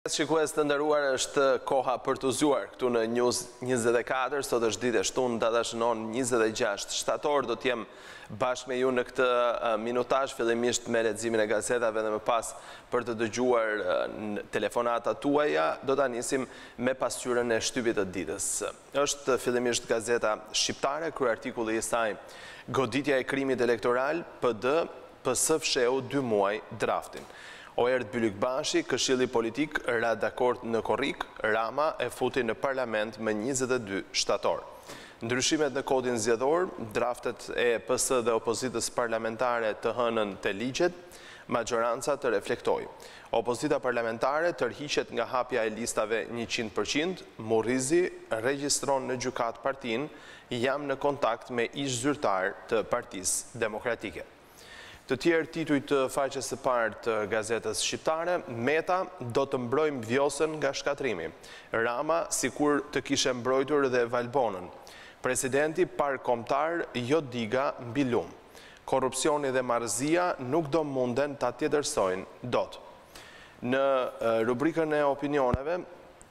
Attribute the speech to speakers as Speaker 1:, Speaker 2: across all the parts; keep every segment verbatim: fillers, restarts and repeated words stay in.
Speaker 1: Shikues të nderuar, është koha për të zgjuar këtu në News njëzet e katër, sot është ditë e shtunë, data shënon njëzet e gjashtë shtator, do t'jem bashkë me ju në këtë minutazh, fillimisht me leximin e gazetave dhe më pas për të dëgjuar telefonata tuaja, do ta nisim me pasqyrën e Shtypit të ditës. Është fillimisht gazeta shqiptare, kryeartikulli i saj goditja e krimit elektoral, P D, P S fsheu dy muaj draftin. O erdë Bylykbashi, Këshilli Politik ra dakord në korrik, Rama e futi në parlament me njëzet e dy shtator. Ndryshimet në kodin zgjedhor, draftet e P S dhe opozitës parlamentare të hënën të ligjet, majoranca të reflektoj. Opozita parlamentare tërhiqet nga hapja e listave njëqind përqind, Murrizi regjistron në gjykat partin, jam në kontakt me ish zyrtar të Partisë Demokratike. Të tjerë tituj të faqes së parë të gazetës shqiptare, Meta do të mbrojmë Vjosën nga shkatrimi. Rama sikur të kishe mbrojtur dhe Valbonën. Presidenti par kombëtar jo diga mbi lum. Korrupsioni dhe marrëzia nuk do munden ta tjetërsojnë dot. Në rubrikën e opinioneve,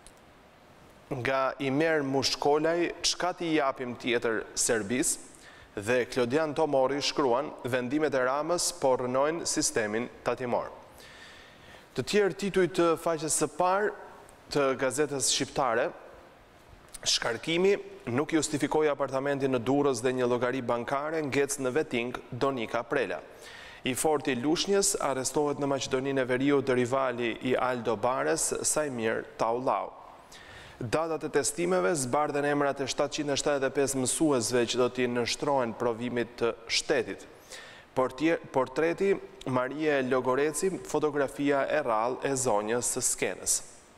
Speaker 1: nga Imer Mushkolaj, çka t'i japim tjetër Serbisë, dhe Klodian Tomori shkruan, vendimet e Ramës po rënojnë sistemin tatimor. Të tjerë tituj të faqes së parë të gazetës shqiptare, shkarkimi nuk justifikoi apartamentin në Durrës dhe një llogari bankare ngec në Veting Donika Prela. I forti Lushnjës arrestohet në Maqedoninë e Veriut rivali i Aldo Bares, Sajmir Taulau. Datat e testimeve zbardhen emrat e shtatëqind e shtatëdhjetë e pesë mësuesve që do t'i nështrohen provimit të shtetit. Portreti Marie Logoreci, fotografia e rrallë e zonjës së skenës.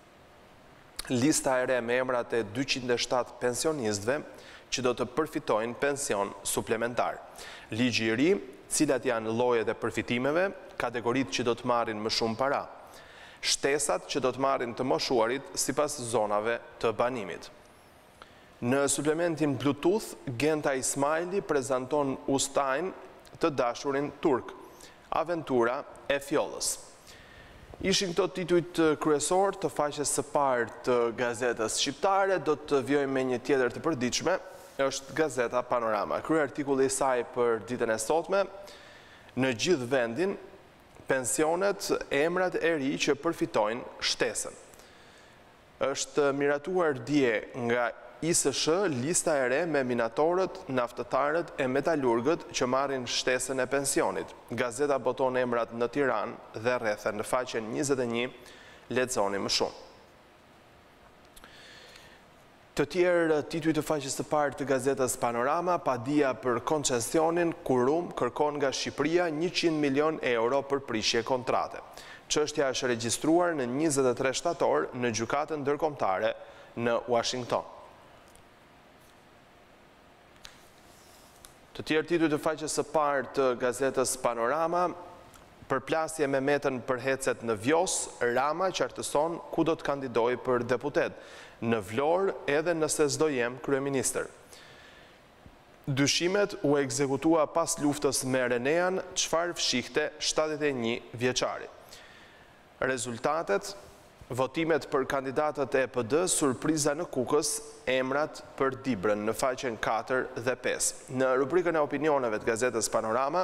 Speaker 1: Lista e re me emrat e dyqind e shtatë pensionistëve që do të përfitojnë pension suplementar. Ligji i ri, cilat janë llojet e përfitimeve, kategoritë që do të marrin më shumë para. Shtesat që do të marrin të moshuarit sipas zonave të banimit. Në suplementin Bluetooth, Genta Ismaili prezanton ustajnë të dashurin turk, aventura e fjollës. Ishin këto titujt kryesor të faqes së parë të gazetës shqiptare, do të vjojmë me një tjetër të përditshme, është gazeta Panorama. Kryeartikulli i saj për ditën e sotme, në gjithë vendin, pensionet, emrat e ri që përfitojnë shtesën. Është miratuar dje nga I S Sh lista e re me minatorët, naftëtarët e metalurgët që marrin shtesën e pensionit. Gazeta boton emrat në Tiranë dhe rrethen. Në faqen njëzet e një lexoni më shumë. Të tjerë tituj të faqes së parë të gazetës Panorama, padia për koncesionin, Kurum kërkon nga Shqipëria njëqind milion euro për prishje kontrate. Çështja është regjistruar në njëzet e tre shtator në gjykatën ndërkombëtare në Washington. Të tjerë tituj të faqes së parë të gazetës Panorama, përplasje me Metën për hecet në Vjos, Rama qartëson ku do të kandidojë për deputet, në Vlorë edhe nëse s'do jem kryeministër. Dyshimet u ekzekutua pas luftës me Renean, çfarë fshihte shtatëdhjetë e një vjeçari. Rezultatet, votimet për kandidatët e P D, surpriza në Kukës, emrat për Dibrën në faqen katër dhe pesë. Në rubrikën e opinioneve të gazetës Panorama,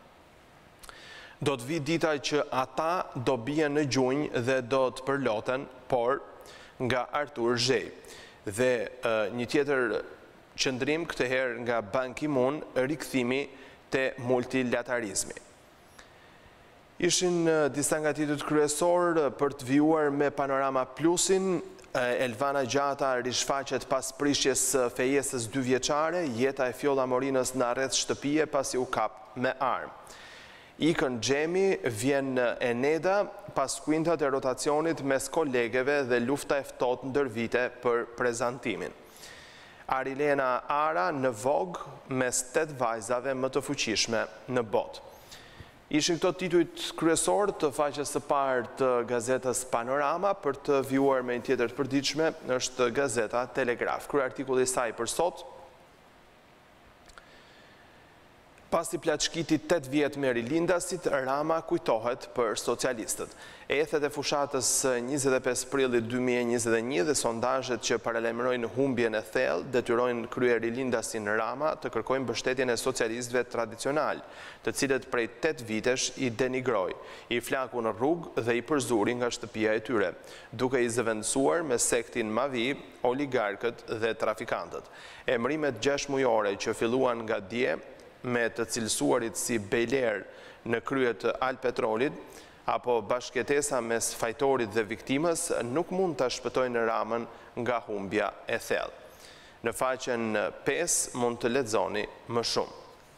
Speaker 1: do të vi dita që ata do bien në gjunjë dhe do të përloten, por nga Artur Zhej. Dhe e, një tjetër qëndrim këtë herë nga Ban Ki-moon, rikthimi te multilaterizmi. Ishin disa nga titujt kryesor për të vijuar me Panorama Plusin. Elvana Gjata rishfaqet pas prishjes së fejesës dy vjeçare, jeta e Fjolla Morinës në arrest shtëpie pasi u kap me armë. Ikën Xhemi vjen e Neda pas kuintat e rotacionit mes kolegeve dhe lufta e ftohtë ndër vite për prezantimin. Arilena Ara në Vogue mes tet vajzave më të fuqishme në botë. Ishin këto titujt kryesor të faqes së parë të gazetës Panorama. Për të vjuar me një tjetër të përditshme është gazeta Telegraf. Kryeartikulli i saj për sot, Pasi plaçkitit tetë vjet me rilindasit, Rama kujtohet për socialistët. Ethet e fushatës njëzet e pesë prillit dy mijë e njëzet e një dhe sondazhet që paralajmërojnë humbjen e thellë detyrojnë krye rilindasin Rama të kërkojnë mbështetjen e socialistëve tradicional, të cilët prej tetë vitesh i denigroi, i flaku në rrugë dhe i përzuri nga shtëpia e tyre, duke i zëvendësuar me sektin Mavi, oligarkët dhe trafikantët. Emrimet gjashtë mujore që filluan nga dje me të cilësuarit si bejler në kryet të Alpetrolit, apo bashkëtesa mes fajtorit dhe viktimës, nuk mund të shpëtojnë Ramën nga humbja e thellë. Në faqen pesë mund të lexoni më shumë.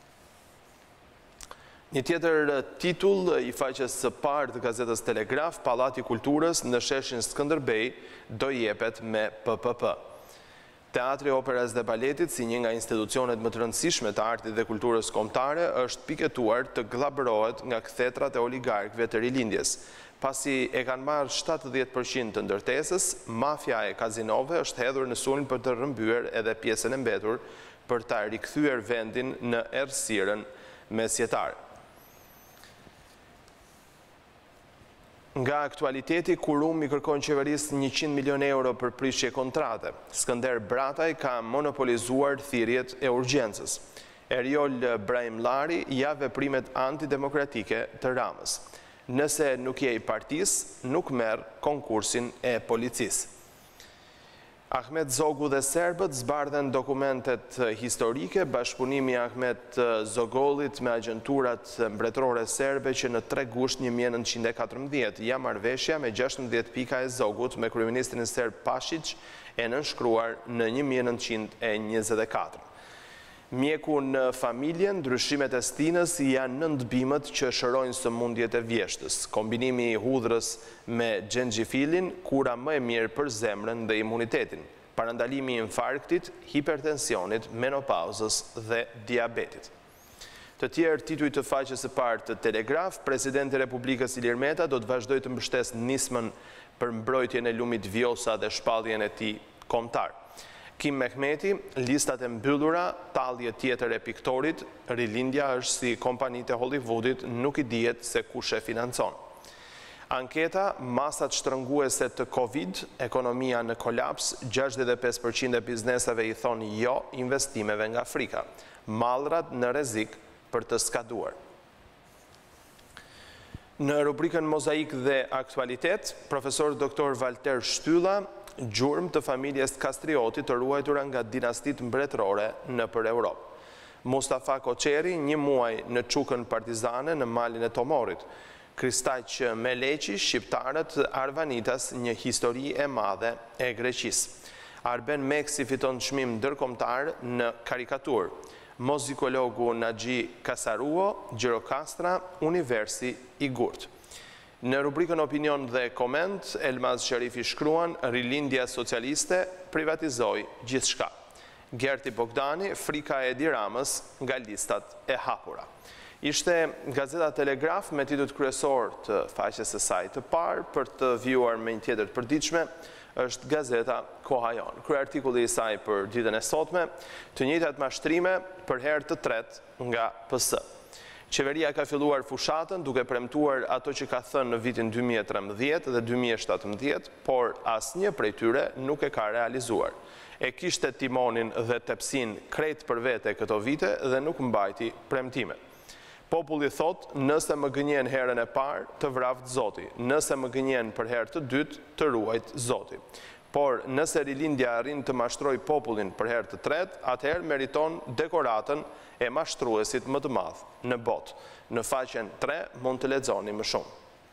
Speaker 1: Një tjetër titull i faqes së parë të gazetës Telegraf, Pallati i Kulturës në sheshin Skënderbej do jepet me P P P. Teatri Operës dhe Baletit, si një nga institucionet më të rëndësishme të artit dhe kulturës kombëtare, është piketuar të glabërohet nga kthetrat e oligarkëve të rilindjes. Pasi e kanë marrë shtatëdhjetë përqind të ndërtesës, mafia e kazinove është hedhur në sulm për të rrëmbyer edhe pjesën e mbetur për ta rikthyer vendin në errësirën mesjetare. Nga aktualiteti, Kurum i kërkon qeverisë njëqind milion euro për prishje kontrate. Skënder Brataj ka monopolizuar thirrjet e urgjencës. Eriol Brahimllari ja veprimet antidemokratike të Ramës. Nëse nuk je i partisë, nuk merr konkursin e policisë. Ahmet Zogu dhe serbët zbardhen dokumentet historike, bashkëpunimi i Ahmet Zogollit me agjenturat mbretërore serbe që në tre gusht një mijë e nëntëqind e katërmbëdhjetë ja marrëveshja me gjashtëmbëdhjetë pika e Zogut me kryeministrin serb Pashic e nënshkruar në një mijë e nëntëqind e njëzet e katër. Mjeku në familjen, ndryshimet e stinës janë nëndbimët që shërojnë sëmundjet e vjeshtës. Kombinimi i hudhrës me xhenxhifilin, kura më e mirë për zemrën dhe imunitetin. Parandalimi i infarktit, hipertensionit, menopauzës dhe diabetit. Të tjerë tituj të faqes së parë të Telegraf, Presidenti i Republikës Ilir Meta do të vazhdojë të mbështesë nismën për mbrojtjen e lumit Vjosa dhe shpalljen e tij kombëtar. Kim Mehmeti, listat e mbyllura, tallje tjetër e piktorit, rilindja është si kompanitë e Hollywoodit, nuk i dihet se kush e financon. Anketa, masat shtrënguese të Covid, ekonomia në kolaps, gjashtëdhjetë e pesë përqind e biznesave i thonë jo investimeve nga Afrika. Mallrat në rrezik për të skaduar. Në rubrikën Mozaik dhe Aktualitet, profesor doktor Valter Shtylla, gjurmë të familjes Kastrioti të ruajtura nga dinastit mbretërore në për Europë. Mustafa Koçeri, një muaj në çukën partizane në malin e Tomorit. Kristaq Meleqi, shqiptarët Arvanitas, një histori e madhe e Greqisë. Arben Meksi fiton çmim ndërkombëtar në karikaturë. Muzikologu Naxhi Kasaruo, Gjirokastra, Universi i Gurt. Në rubrikën Opinion dhe Koment, Elmaz Sharifi shkruan, rilindja socialiste privatizoi gjithçka. Gerti Bogdani, frika e Edi Ramës nga listat e hapura. Ishte Gazeta Telegraf me titujt kryesor të faqes së saj të parë, për të vjuar me një tjetër të përditshme, është Gazeta Koha jon. Kryeartikulli i saj për ditën e sotme, të njëjtat mashtrime për herë të tretë nga P S. Qeveria ka filluar fushatën duke premtuar ato që ka thënë në vitin dy mijë e trembëdhjetë dhe dy mijë e shtatëmbëdhjetë, por asnjë prej tyre nuk e ka realizuar. E kishte timonin dhe tepsin krejt për vete këto vite dhe nuk mbajti premtime. Populli thot, nëse më gënjen herën e parë, të vraftë Zoti, nëse më gënjen për herë të dytë, të ruajt Zoti. Por nëse rilindja arrin të mashtroj popullin për herë të tretë, atëherë meriton dekoratën e mashtruesit më të madh në botë. Në faqen tre mund të lexoni më shumë.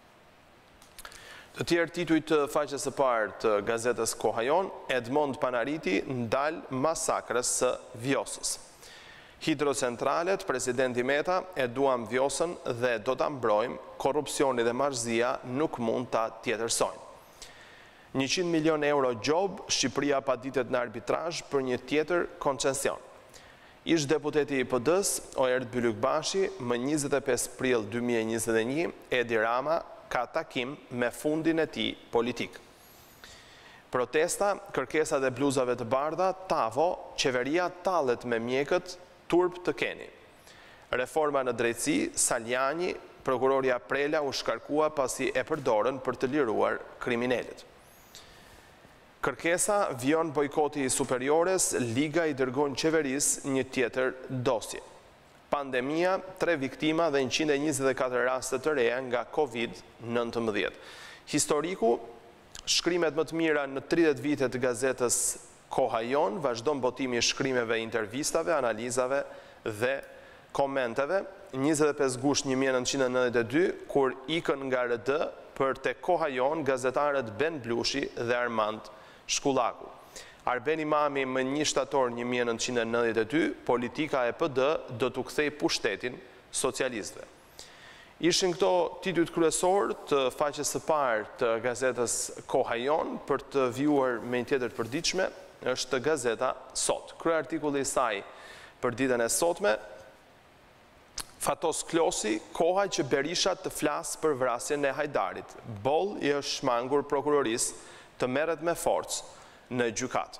Speaker 1: Të tjerë tituj të faqes së parë të gazetës Koha jon, Edmond Panariti ndal masakrës së Vjosës. Hidrocentralet, presidenti Meta, e duam Vjosën dhe do ta mbrojmë, korrupsioni dhe marrëzia nuk mund ta tjetërsojnë. njëqind milion euro gjob, Shqipëria paditet në arbitrazh për një tjetër koncesion. Ish deputeti i P D-s, Oert Bylykbashi, më njëzet e pesë prill dy mijë e njëzet e një, Edi Rama ka takim me fundin e tij politik. Protesta, kërkesat e bluzave të bardha, Tavo, qeveria tallet me mjekët, turp të keni. Reforma në drejtësi, Saljani, prokuroria Prela u shkarkua pasi e përdorën për të liruar kriminalet. Kërkesa vion bojkoti i superiores, Liga i dërgon qeveris një tjetër dosje. Pandemia, tre viktima dhe njëqind e njëzet e katër raste të reja nga kovid nëntëmbëdhjetë. Historiku, shkrimet më të mira në tridhjetë vite të gazetës Koha jon, vazhdon botimi i shkrimeve, intervistave, analizave dhe komenteve. njëzet e pesë gusht një mijë e nëntëqind e nëntëdhjetë e dy, kur ikën nga R D për te Koha jon gazetarët Ben Blushi dhe Armand Shkullaku. Arbeni Mami më një shtator një mijë e nëntëqind e nëntëdhjetë e dy, politika e P D do t'u kthej pushtetin socialistëve. Ishin këto titujt kryesor të faqes së parë të gazetës Koha jon. Për të vjuar me një tjetër të përditshme është gazeta Sot. Krye artikulli i saj për ditën e sotme, Fatos Klosi, koha që Berisha të flasë për vrasjen e Hajdarit. Boll i është shmangur prokurorisë të merret me forcë në gjykatë.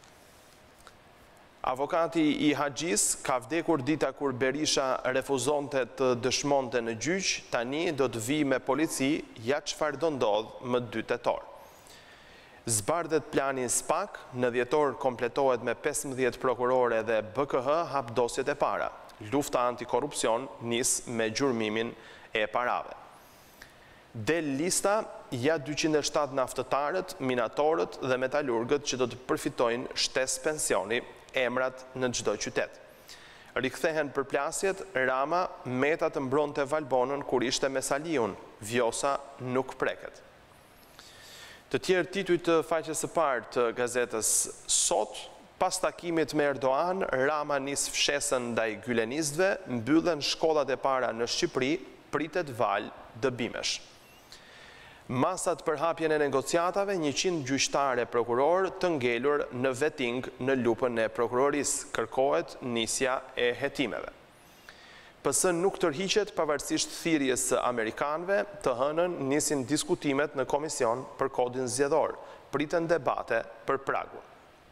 Speaker 1: Avokati i Haxhis ka vdekur dita kur Berisha refuzonte të dëshmonte në gjyq, tani do të vijë me polici, ja çfarë do ndodh më dy tetor. Zbardhet plani SPAK, në dhjetor kompletohet me pesëmbëdhjetë prokurore dhe B K H hap dosjet e para. Lufta antikorrupsion nis me gjurmimin e parave. Del lista, ja dyqind e shtatë naftëtarët, minatorët dhe metalurgët që do të përfitojnë shtesë pensioni, emrat në çdo qytet. Rikthehen përplasjet, Rama meta të mbronte Valbonën kur ishte me Saliun, Vjosa nuk preket. Të tjerë tituj të faqes së parë të gazetës Sot, pas takimit me Erdogan, Rama nis fshesën ndaj gylenistëve, mbyllen shkollat e para në Shqipëri, pritet val dëbimesh. Masat për hapjen e negociatave, njëqind gjyqtare prokuror të ngelur në vetting në lupën e prokurorisë, kërkohet nisja e hetimeve. P S nuk tërhiqet pavarësisht thirrjes së amerikanëve, të hënën nisin diskutimet në komision për kodin zgjedhor, priten debate për pragun.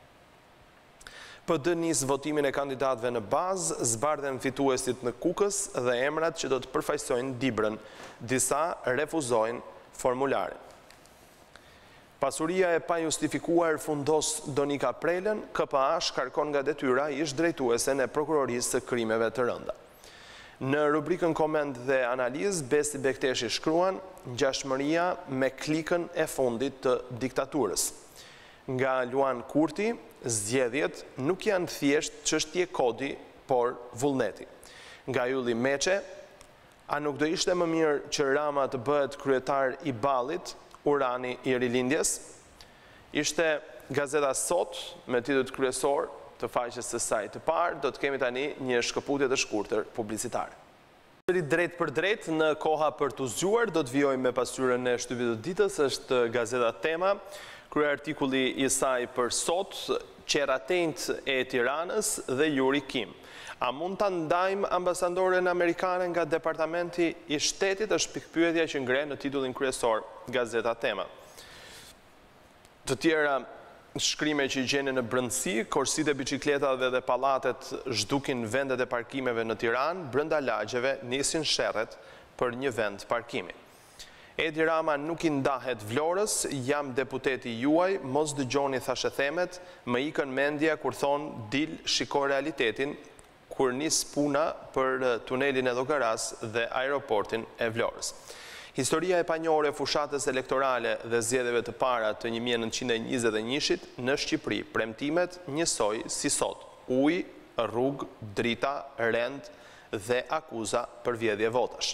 Speaker 1: P D nis votimin e kandidatëve në bazë, zbardhen fituesit në Kukës dhe emrat që do të përfaqësojnë Dibrën. Disa refuzojnë formularin. Pasuria e pajustifikuar fundos Donika Prelën, K P A shkarkon nga detyra ish drejtuesen e prokurorisë së krimeve të rënda. Në rubrikën koment dhe analizë, Besi Bekteshi shkruan ngjashmëria me klikën e fundit të diktaturës. Nga Luan Kurti, zgjedhjet nuk janë thjesht çështje kodi, por vullneti. Nga Ylli Meçe, a nuk do ishte më mirë që Rama të bëhet kryetar i ballit, urani i rilindjes? Ishte gazeta Sot me titull kryesor të faqes së saj të parë. Do të kemi tani një shkëputje të shkurtër publicitare. Drejt për drejt në Koha për të zgjuar, do të vijojmë me pasqyrën e shtypit të ditës, është gazeta Tema. Krye artikulli i saj për sot, qeratenjt e Tiranës dhe Juri Kim. A mund të ndajmë ambasadoren amerikane nga Departamenti i Shtetit, është pikpyetja që ngre në titullin kryesor gazeta Tema. Të tjera shkrime që i gjeni në brëndësi, korsitë e biçikletave dhe pallatet zhdukin vendet e parkimeve në Tiranë, brenda lagjeve nisin sherret për një vend parkimi. Edi Rama nuk i ndahet Vlorës, jam deputeti juaj, mos dëgjoni thashe themet, më ikën mendja kur thonë dil shiko realitetin, kur nis puna për tunelin e Llogaras dhe aeroportin e Vlorës. Historia e panjohur e fushatës elektorale dhe zgjedhjeve të para të një mijë e nëntëqind e njëzet e njëit në Shqipëri, premtimet njësoj si sot, ujë, rrugë, drita, rend dhe akuza për vjedhje votash.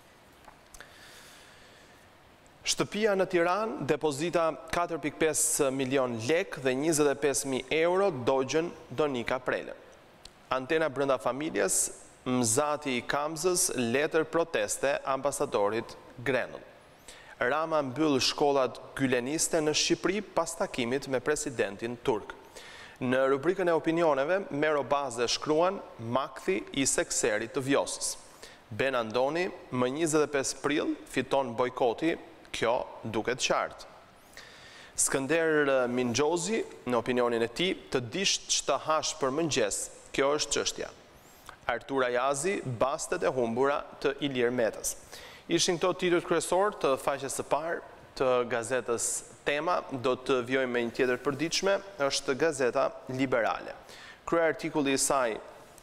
Speaker 1: Shtëpia në Tiranë, depozita katër pikë pesë milion lek dhe njëzet e pesë mijë euro dogjën Donika Prelën. Antena brenda familjes, mzati i Kamzës, letër proteste ambasadorit Grenell. Rama mbyll shkollat gyleniste në Shqipëri pas takimit me presidentin turk. Në rubrikën e opinioneve, Mero Baze shkruan makthi i sekserit të Vjosës. Ben Andoni, më njëzet e pesë prill, fiton bojkoti, kjo duket qartë. Skënder Mingjozi, në opinionin e tij, të disht ç'të hash për mëngjes, kjo është çështja. Artur Ajazi, bastet e humbura të Ilir Metës. Ishin këto titujt kryesor të faqes së parë të gazetës Tema. Do të vjojmë me një tjetër përditshme, është gazeta Liberale. Krye artikulli i saj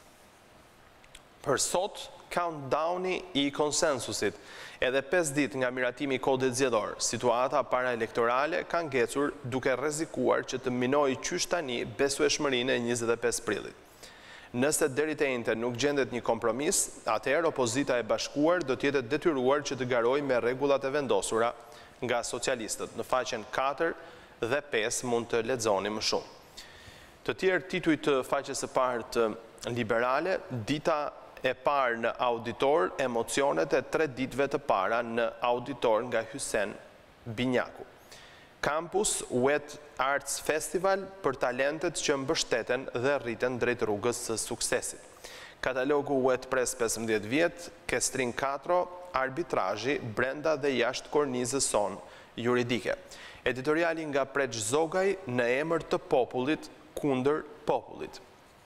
Speaker 1: për sot, countdowni i konsensusit. Edhe pesë ditë nga miratimi i kodit zgjedhor, situata para elektorale ka ngecur duke rrezikuar që të minojë qysh tani besueshmërinë e njëzet e pesë prillit. Nëse deri te njëjtë nuk gjendet një kompromis, atëherë opozita e bashkuar do të jetë detyruar që të garojë me rregullat e vendosura nga socialistët. Në faqen katër dhe pesë mund të lexoni më shumë. Të tjerë tituj të faqes së parë të Liberale, dita e parë në auditor, emocionet e tre ditëve të para në auditor nga Hysen Binjaku. Campus Wet Arts Festival për talentet që mbështeten dhe rriten drejt rrugës së suksesit. Katalogu Wet Press pesëmbëdhjetë vjet, Kestrin katro, arbitrazhi brenda dhe jashtë kornizës son juridike. Editoriali nga Preç Zogaj në emër të popullit kundër popullit.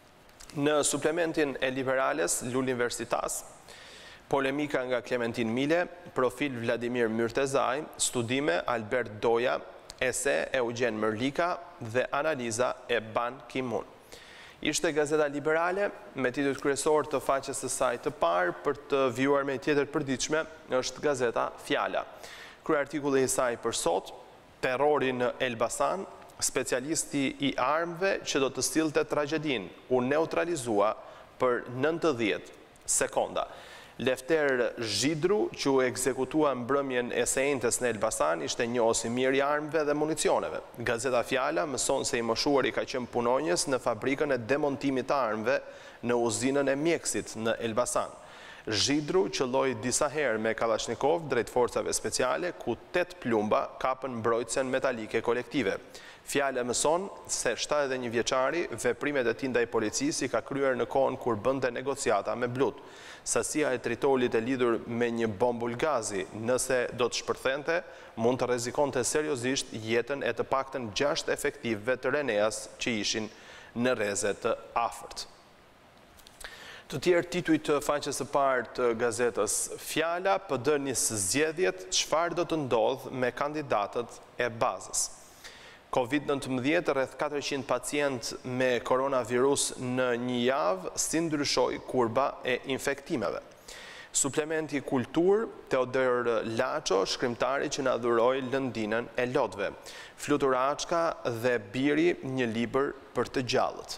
Speaker 1: Në suplementin e Liberales, l'Universitas, polemika nga Klementin Mile, profil Vladimir Myrtezaj, studime Albert Doja, ese Eugen Mërlika dhe analiza e Ban Ki-moon. Ishte gazeta Liberale, me titujt kryesor të faqes së saj të parë, për të vjuar me tjetër përditshme, është gazeta Fjala. Krye artikulli i saj për sot, terrori në Elbasan, specialisti i armëve që do të sillte tragjedin u neutralizua për nëntëdhjetë sekonda. Lefter Zhidru, që u ekzekutua mbrëmjen e së enjtes në Elbasan, ishte njohës i mirë i armëve dhe municioneve. Gazeta Fjala mëson se i moshuari ka qenë punonjës në fabrikën e demontimit të armëve në uzinën e mjekësit në Elbasan. Zhidru qëlloi disa herë me Kalashnikov drejt forcave speciale, ku tet plumba kapën mbrojtësen metalike kolektive. Fjala mëson se shtatëdhjetë e një vjeçari veprimet e tij ndaj policisë i ka kryer në kohën kur bënte negociata me Blut. Sasia e tritolit e lidhur me një bombul gazi, nëse do të shpërthente, mund të rrezikonte seriozisht jetën e të paktën gjashtë efektivëve të Reneas që ishin në rreze të afërt. Të tjerë tituj të faqes së parë të gazetës Fjala, P D nis zgjedhjet, çfarë do të ndodhë me kandidatët e bazës. Covid nëntëmbëdhjetë, rreth katërqind pacient me koronavirus në një javë, si ndryshoi kurba e infektimeve. Suplementi kultur, Teodor Laço, shkrimtari që na dhuroi lëndinën e lotëve. Flutur Açka dhe Biri, një libër për të gjallët.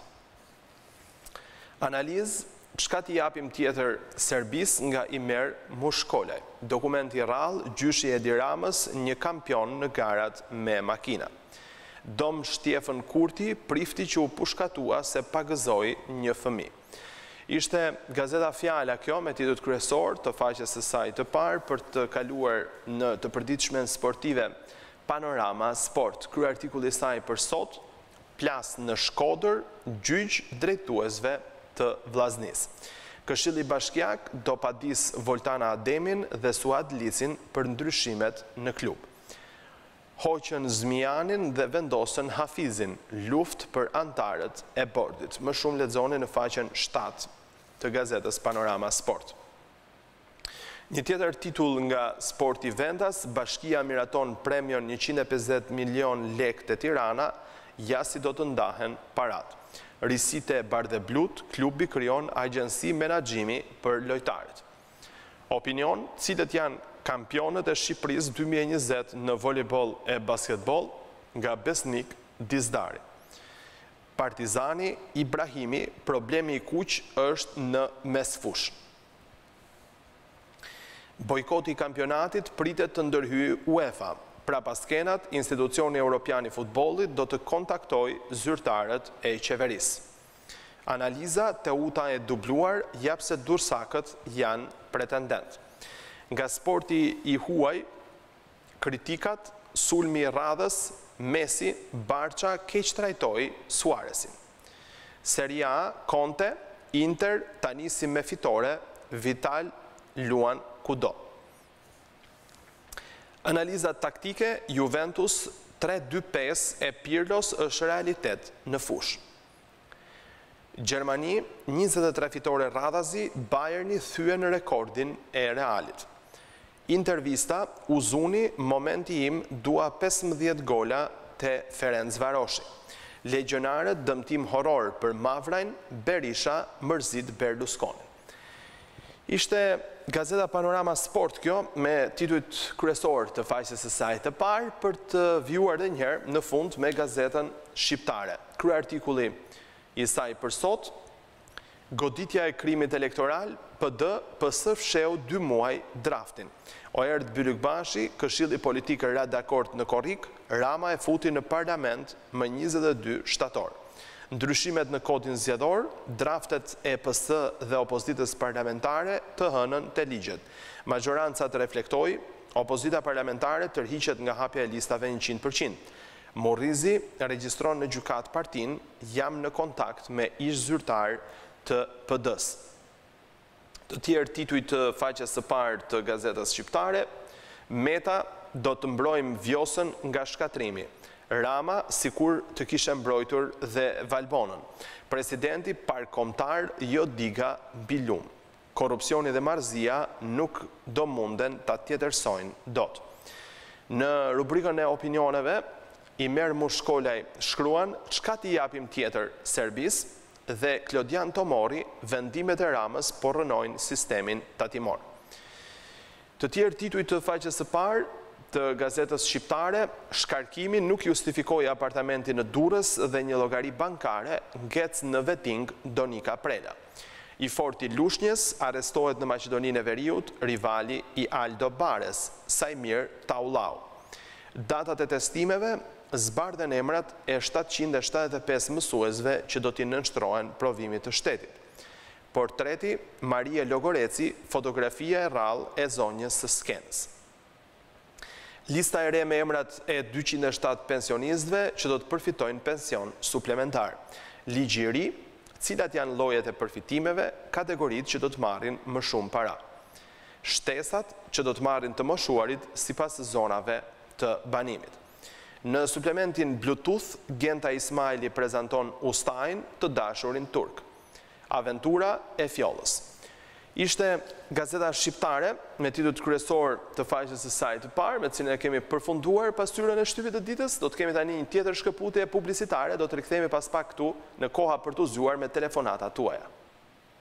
Speaker 1: Analizë, çka t'i japim tjetër Serbis nga Imer Mushkolaj. Dokumenti rrallë, gjyshi Edi Ramës, një kampion në garat me makina. Dom Shtjefën Kurti, prifti që u pushkatua se pagëzoi një fëmijë. Ishte gazeta Fjala kjo me titujt kryesor të faqes së saj të parë, për të kaluar në të përditshmen sportive Panorama Sport. Krye artikulli i saj për sot, plas në Shkodër, gjyq drejtuesve të Vllaznisë. Këshilli Bashkiak do padis Voltana Ademin dhe Suad Licin për ndryshimet në klub. Hoqën Zmianin dhe vendosën Hafizin, luft për antarët e bordit. Më shumë lexoni në faqen shtatë të gazetës Panorama Sport. Një tjetër titull nga Sporti Vendas, Bashkia miraton premion njëqind e pesëdhjetë milion lekë te Tirana, ja si do të ndahen parat. Risite Bardhe Blut, klubi krijon agjensi menaxhimi për lojtarët. Opinion, cilët janë kampionët e Shqipërisë dy mijë e njëzet në volejboll e basketbol, nga Besnik Dizdari. Partizani Ibrahimi, problemi i kuq është në mesfush. Bojkoti i kampionatit pritet të ndërhyjë UEFA. Pra pas kenat, institucioni Europian i futbollit do të kontaktoj zyrtarët e qeverisë. Analiza, Teuta e dubluar, jap se Dursakët janë pretendent. Nga sporti i huaj, kritikat, sulmi i radhës, Messi, Barça keq trajtoi Suaresin. Serie A, Conte, Inter, tani si me fitore, Vital luan kudo. Analiza taktike, Juventus tre dy pesë e Pirlos është realitet në fushë. Gjermani, njëzet e tre fitore radhazi, Bayerni thyen rekordin e Realit. Intervista, Uzuni, momenti im, dua pesëmbëdhjetë gola te Ferencvaroshi. Legionarët, dëmtim horror për Mavrajn, Berisha, mërzit Berlusconi. Ishte Gazeta Panorama Sport kjo, me titujt kryesor të faqes së saj të parë, për të vjuar edhe një herë në fund me gazetën shqiptare. Kryeartikulli i saj për sot, goditja e krimit elektoral, P D, P S fsheu dy muaj draftin. Ojerd Bylykbashi, Këshilli Politik ra dakord në korrik, Rama e futi në parlament më njëzet e dy shtator. Ndryshimet në kodin zgjedhor, draftet e P S dhe opozitës parlamentare të hënën të ligjet. Majoranca të reflektoi, opozita parlamentare tërhiqet nga hapja e listave njëqind përqind. Morrizi regjistron në gjykat partin, jam në kontakt me ish zyrtar të P D-s. Të tjerë tituj të faqes së parë të gazetës shqiptare, Meta do të mbrojmë Vjosën nga shkatrimi. Rama sikur të kishe mbrojtur dhe Valbonën. Presidenti parkomtar jo diga mbi lum. Korrupsioni dhe marrëzia nuk do munden ta tjetërsojnë dot. Në rubrikën e opinioneve, i merë Mushkolaj shkruan çka t'i japim tjetër Serbis dhe Klodian Tomori vendimet e Ramës po rënojnë sistemin tatimor. Të tjerë tituj të faqes së parë të gazetës shqiptare, shkarkimi nuk justifikoi apartamentin në Durrës dhe një llogari bankare ngec në veting Donika Prela. I forti Lushnjës arrestohet në Maqedoninë e Veriut, rivali i Aldo Bares, Sajmir Taulau. Datat e testimeve zbardhen emrat e shtatëqind e shtatëdhjetë e pesë mësuesve që do t'i nënshtrohen provimit të shtetit. Portreti Marie Logoreci, fotografia e rrallë e zonjës së skenës. Lista e re me emrat e dyqind e shtatë pensionistëve që do të përfitojnë pension suplementar. Ligji i ri, cilat janë llojet e përfitimeve, kategoritë që do të marrin më shumë para. Shtesat që do të marrin të moshuarit sipas zonave të banimit. Në suplementin Bluetooth, Genta Ismaili prezanton ustajin të dashurin turk. Aventura e fjollës. Ishte gazeta shqiptare me titujt kryesor të faqes së saj të parë, me të cilën e kemi përfunduar pasyrën e shtypit të ditës. Do të kemi tani një tjetër shkëputje publicitare, do të rikthehemi pas pak këtu në Koha për t'u zgjuar me telefonata tuaja.